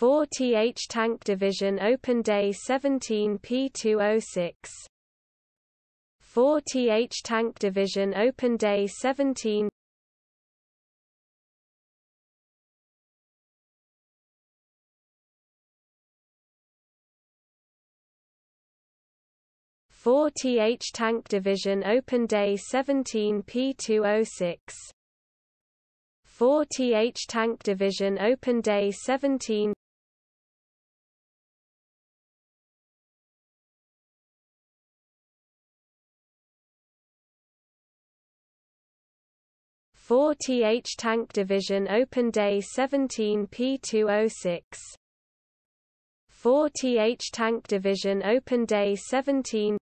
4th Tank Division OpenDay17p2 4th Tank Division OpenDay17 4th Tank Division OpenDay17p2 4th Tank Division OpenDay17 4th Tank Division OpenDay17p2 4th Tank Division OpenDay17